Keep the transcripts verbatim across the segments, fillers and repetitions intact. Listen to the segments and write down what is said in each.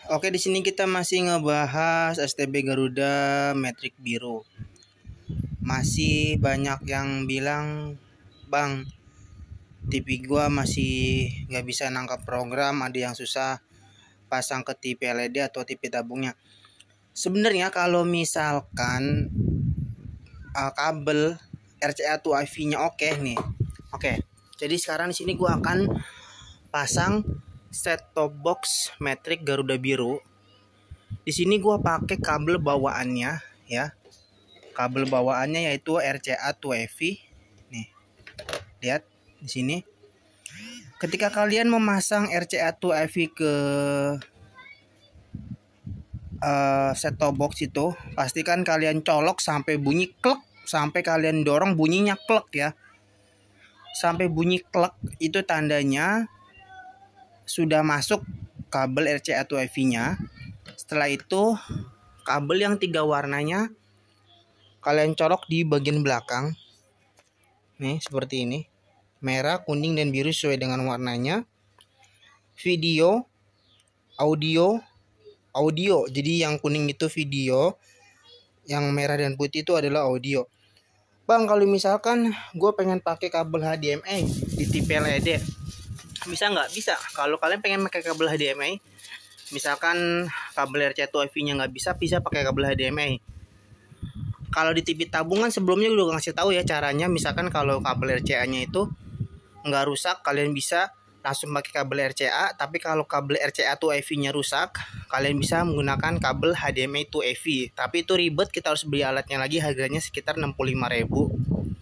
Oke, di sini kita masih ngebahas S T B Garuda Matic biru. Masih banyak yang bilang, "Bang, T V gua masih nggak bisa nangkap program, ada yang susah pasang ke T V L E D atau T V tabungnya." Sebenarnya kalau misalkan uh, kabel R C A to I V-nya oke nih. Oke. Jadi sekarang di sini gua akan pasang set top box Matic Garuda biru. Di sini gua pakai kabel bawaannya ya. Kabel bawaannya yaitu R C A to I V. Nih. Lihat di sini. Ketika kalian memasang R C A to I V ke uh, set top box itu, pastikan kalian colok sampai bunyi klek, sampai kalian dorong bunyinya klek ya. Sampai bunyi klek itu tandanya sudah masuk kabel R C A to I V-nya. Setelah itu kabel yang tiga warnanya kalian colok di bagian belakang. Nih seperti ini. Merah, kuning, dan biru sesuai dengan warnanya. Video, audio, audio. Jadi yang kuning itu video, yang merah dan putih itu adalah audio. Bang, kalau misalkan gue pengen pakai kabel H D M I di T V L E D, bisa nggak? Bisa. Kalau kalian pengen pakai kabel H D M I, misalkan kabel R C A to I V-nya nggak bisa, bisa pakai kabel H D M I. Kalau di T V tabungan sebelumnya udah ngasih tahu ya caranya. Misalkan kalau kabel R C A-nya itu nggak rusak, kalian bisa langsung pakai kabel R C A. Tapi kalau kabel R C A to I V-nya rusak, kalian bisa menggunakan kabel H D M I to I V. Tapi itu ribet, kita harus beli alatnya lagi, harganya sekitar enam puluh lima ribu.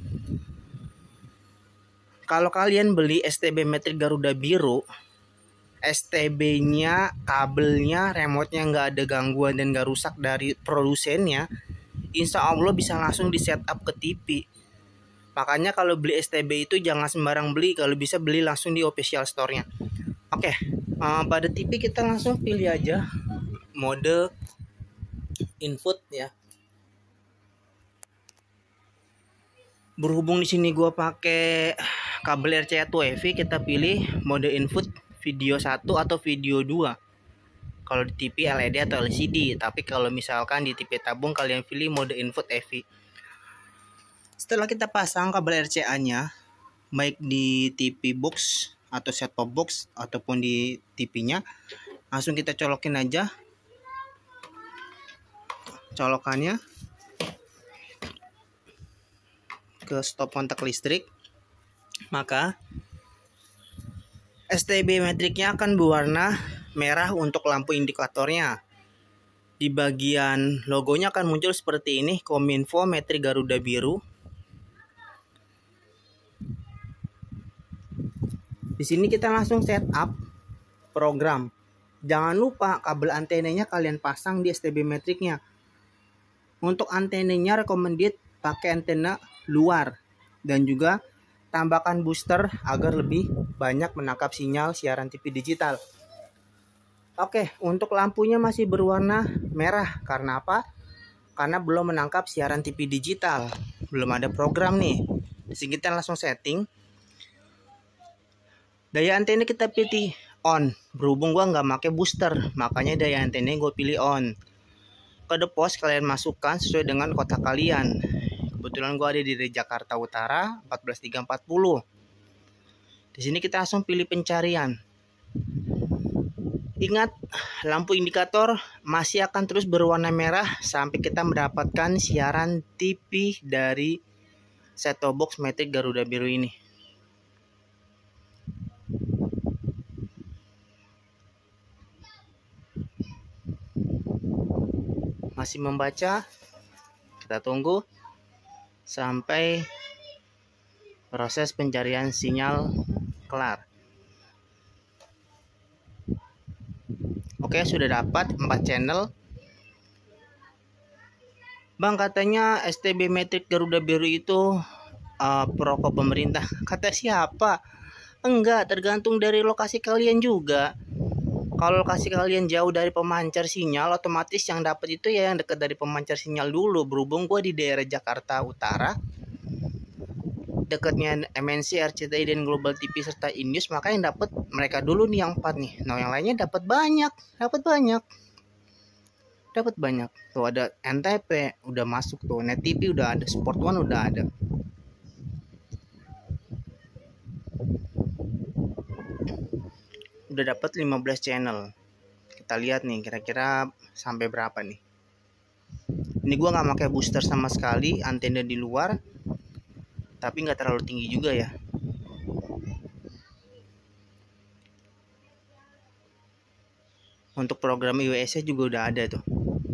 Kalau kalian beli S T B Matic Garuda biru, S T B-nya, kabelnya, remote-nya nggak ada gangguan dan nggak rusak dari produsennya, insya Allah bisa langsung di setup ke T V. Makanya kalau beli S T B itu jangan sembarang beli, kalau bisa beli langsung di official store-nya. Oke, uh, pada T V kita langsung pilih aja mode input ya. Berhubung di sini gua pakai kabel R C A to I V, kita pilih mode input video satu atau video dua. Kalau di T V L E D atau L C D, tapi kalau misalkan di T V tabung kalian pilih mode input I V. Setelah kita pasang kabel R C A-nya, baik di T V box atau set top box ataupun di T V-nya, langsung kita colokin aja colokannya ke stop kontak listrik. Maka S T B Matic-nya akan berwarna merah untuk lampu indikatornya. Di bagian logonya akan muncul seperti ini, Kominfo Matic Garuda biru. Di sini kita langsung setup program. Jangan lupa kabel antenanya kalian pasang di S T B Matic-nya. Untuk antenanya recommended pakai antena luar dan juga tambahkan booster agar lebih banyak menangkap sinyal siaran T V digital. Oke, untuk lampunya masih berwarna merah. Karena apa? Karena belum menangkap siaran T V digital. Belum ada program nih. Jadi kita langsung setting. Daya antena kita pilih on. Berhubung gua nggak pakai booster, makanya daya antena gue pilih on. Kode pos kalian masukkan sesuai dengan kota kalian. Kebetulan gua ada di Jakarta Utara empat belas tiga empat nol. Di sini kita langsung pilih pencarian. Ingat, lampu indikator masih akan terus berwarna merah sampai kita mendapatkan siaran T V dari set top box Matic Garuda biru ini. Masih membaca, kita tunggu sampai proses pencarian sinyal kelar. Oke, sudah dapat empat channel. Bang, katanya S T B Matic Garuda biru itu uh, perokok pemerintah. Kata siapa? Enggak, tergantung dari lokasi kalian juga. Kalau lokasi kalian jauh dari pemancar sinyal, otomatis yang dapat itu ya yang dekat dari pemancar sinyal dulu. Berhubung gue di daerah Jakarta Utara, dekatnya M N C, R C T I dan Global T V serta Indus, maka yang dapat mereka dulu nih yang empat nih. Nah yang lainnya dapat banyak, dapat banyak, dapat banyak. Tuh ada N T P udah masuk tuh, Net T V udah ada, Sport One udah ada. Udah dapat lima belas channel. Kita lihat nih kira-kira sampai berapa nih. Ini gua nggak pakai booster sama sekali, antena di luar, tapi nggak terlalu tinggi juga ya. Untuk program U S A juga udah ada tuh.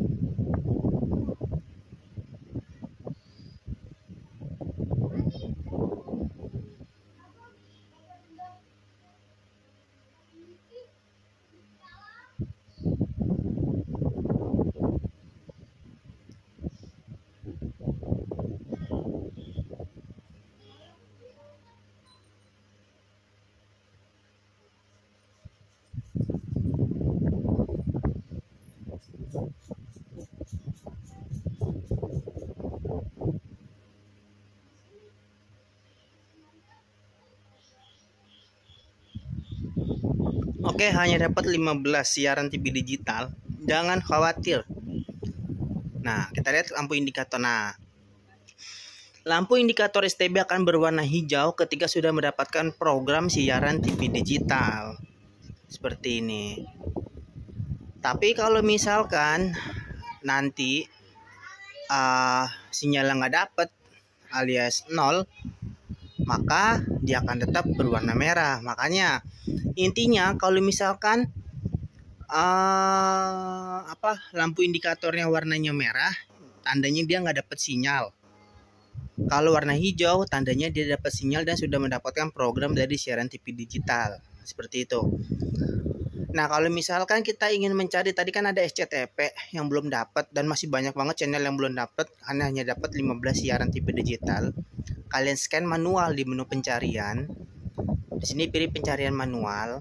Oke, hanya dapat lima belas siaran T V digital. Jangan khawatir. Nah, kita lihat lampu indikator. Nah, lampu indikator S T B akan berwarna hijau ketika sudah mendapatkan program siaran T V digital. Seperti ini. Tapi kalau misalkan nanti uh, sinyal nggak dapet alias nol, maka dia akan tetap berwarna merah. Makanya intinya kalau misalkan uh, apa lampu indikatornya warnanya merah, tandanya dia nggak dapat sinyal. Kalau warna hijau, tandanya dia dapat sinyal dan sudah mendapatkan program dari siaran T V digital. Seperti itu. Nah, kalau misalkan kita ingin mencari, tadi kan ada S C T P yang belum dapat dan masih banyak banget channel yang belum dapat, karena hanya dapat lima belas siaran T V digital. Kalian scan manual di menu pencarian. Di sini pilih pencarian manual.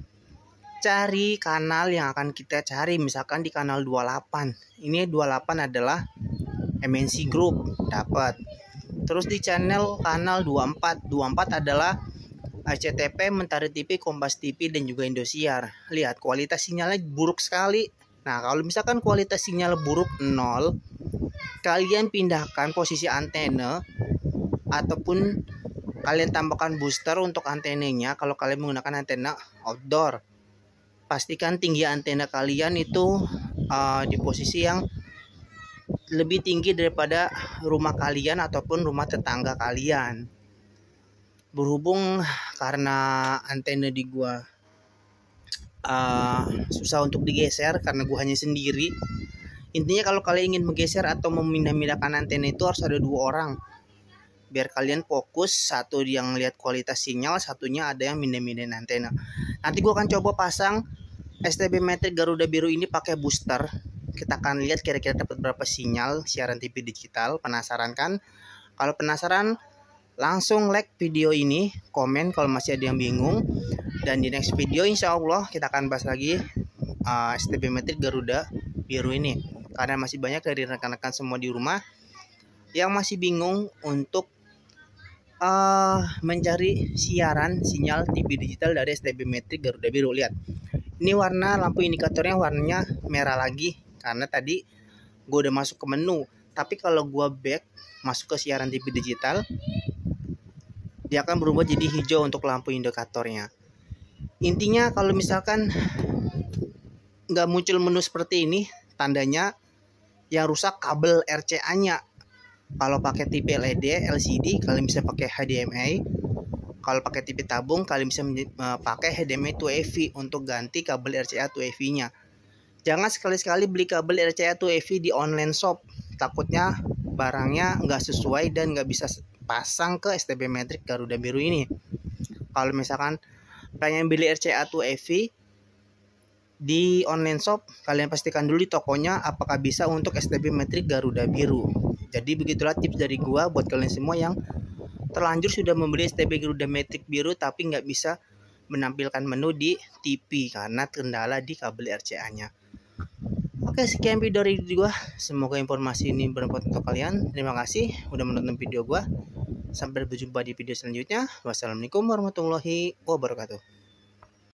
Cari kanal yang akan kita cari, misalkan di kanal dua puluh delapan. Ini dua puluh delapan adalah M N C Group, dapat. Terus di channel kanal dua puluh empat. dua puluh empat adalah R C T P, Mentari T V, Kompas T V, dan juga Indosiar. Lihat kualitas sinyalnya buruk sekali. Nah, kalau misalkan kualitas sinyal buruk nol, kalian pindahkan posisi antena ataupun kalian tambahkan booster untuk antenanya. Kalau kalian menggunakan antena outdoor, pastikan tinggi antena kalian itu uh, di posisi yang lebih tinggi daripada rumah kalian ataupun rumah tetangga kalian. Berhubung karena antena di gua uh, susah untuk digeser karena gua hanya sendiri. Intinya kalau kalian ingin menggeser atau memindah-mindahkan antena itu harus ada dua orang, biar kalian fokus, satu yang lihat kualitas sinyal, satunya ada yang mindah-mindahin antena. Nanti gua akan coba pasang S T B Matrix Garuda Biru ini pakai booster. Kita akan lihat kira-kira dapat berapa sinyal siaran T V digital. Penasaran kan? Kalau penasaran, langsung like video ini, komen kalau masih ada yang bingung. Dan di next video insya Allah kita akan bahas lagi uh, S T B Matrix Garuda Biru ini, karena masih banyak dari rekan-rekan semua di rumah yang masih bingung untuk uh, mencari siaran sinyal T V digital dari S T B Matrix Garuda Biru. Lihat, ini warna lampu indikatornya warnanya merah lagi karena tadi gue udah masuk ke menu. Tapi kalau gue back masuk ke siaran T V digital, dia akan berubah jadi hijau untuk lampu indikatornya. Intinya kalau misalkan nggak muncul menu seperti ini, tandanya yang rusak kabel R C A-nya. Kalau pakai T V L E D, L C D, kalian bisa pakai H D M I. Kalau pakai T V tabung, kalian bisa pakai H D M I dua A V untuk ganti kabel R C A dua A V-nya. Jangan sekali-sekali beli kabel R C A dua A V di online shop. Takutnya barangnya nggak sesuai dan nggak bisa pasang ke S T B Matrix Garuda Biru ini. Kalau misalkan pengen beli R C A dua A V di online shop, kalian pastikan dulu di tokonya apakah bisa untuk S T B Matrix Garuda Biru. Jadi begitulah tips dari gua buat kalian semua yang terlanjur sudah membeli S T B Garuda Matrix Biru tapi nggak bisa menampilkan menu di T V karena kendala di kabel R C A-nya. Oke, sekian video dari gua. Semoga informasi ini bermanfaat untuk kalian. Terima kasih udah menonton video gua. Sampai berjumpa di video selanjutnya. Wassalamualaikum warahmatullahi wabarakatuh.